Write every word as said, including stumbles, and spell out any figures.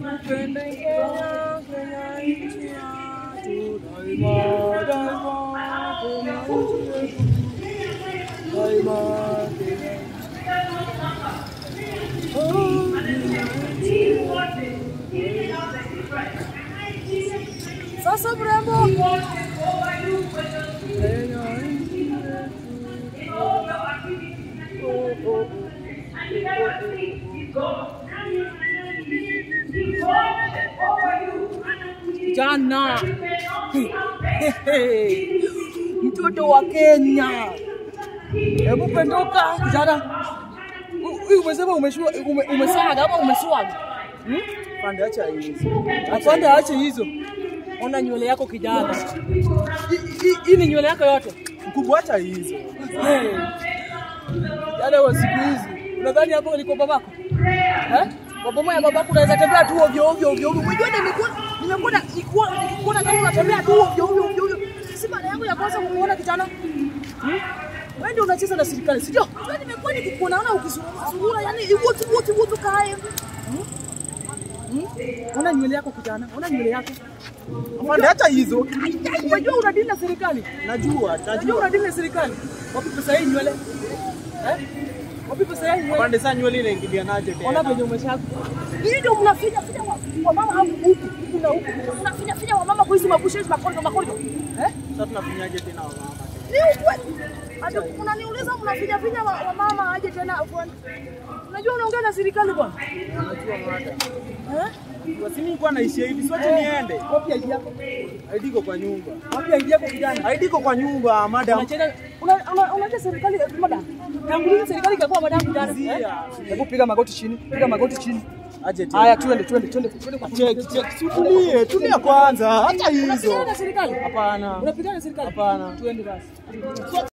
Tupende Kenya, Kenya nchi yetu, daima daima Kenya nchi yetu, daima Kenya nchi yetu. Sasa mrembo, Kenya nchi yetu, oh, oh, oh. Jana mtoto wa Kenya, hebu pendoka jana. Umesema umeshua umesaga ama umeswaga? Hmm? Pande acha hizo. Apande acha hizo. Ona nywele yako kijana. Hii ni nywele yako yote. Mkubwa acha hizo. Yale wa siku hizi. Unadhani hapo uliko babako? Eh? Baba ya babako unaweza tembea tu ovyo ovyo ovyo. Unajua nimekuwa nimekuwa nikuwa nikuwa kama unatembea tu ovyo ovyo ovyo. Si mara yangu ya kwanza kumuona kijana. Hmm? Wewe ndio unacheza na serikali, si ndio? Wewe nimekuwa nikikuona ukizurura, yani wote wote wote kae. Hmm? Hmm? Ona nywele yako kijana, ona nywele yako. Afande acha hizo. Unajua unadili na serikali? Najua, najua unadili na serikali. Wapi pesa hii nywele? Eh? Wapi pesa hii nywele? Afande sasa nywele inaingilia naje tena? Ona venye umeshaka. Hii ndio mnafinya finya wa mama au huku, huku na huku. Mnafinya finya wa mama kwa hizo mabushe hizo makondo makondo. Eh? Sasa tunafinyaje tena wa mama? Ni ukweli. Hata unaniuliza mnafinya finya wa, wa mama aje tena bwana. Unajua unaongea na serikali bwana? Unajua mada. Eh? Wasini nilikuwa naishi hivi, sio ati niende. Wapi aje yako? I D iko kwa nyumba. Wapi aje yako kijana? I D iko kwa nyumba, madam. Unacheza una unaje serikali madam? Tanguliza serikali ikakuwa madam kijana. Hebu piga magoti chini, piga magoti chini. Aje tena. Haya twende twende twende twende kwa check check. Tulie, tulia kwanza. Acha hizo. Unapigana na serikali? Hapana. Unapigana na serikali? Hapana. Twende basi.